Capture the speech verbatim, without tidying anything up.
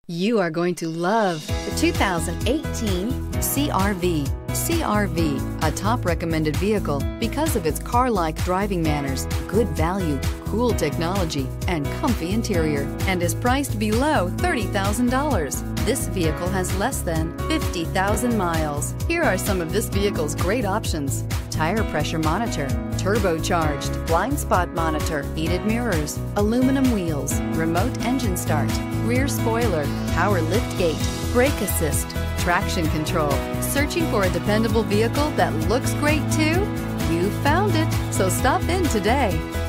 You are going to love the two thousand eighteen C R V. C R V, a top recommended vehicle because of its car-like driving manners, good value, cool technology, and comfy interior, and is priced below thirty thousand dollars. This vehicle has less than fifty thousand miles. Here are some of this vehicle's great options: tire pressure monitor, turbocharged, blind spot monitor, heated mirrors, aluminum wheels, remote engine start, rear spoiler, power lift gate, brake assist, traction control. Searching for a dependable vehicle that looks great too? You found it, so stop in today.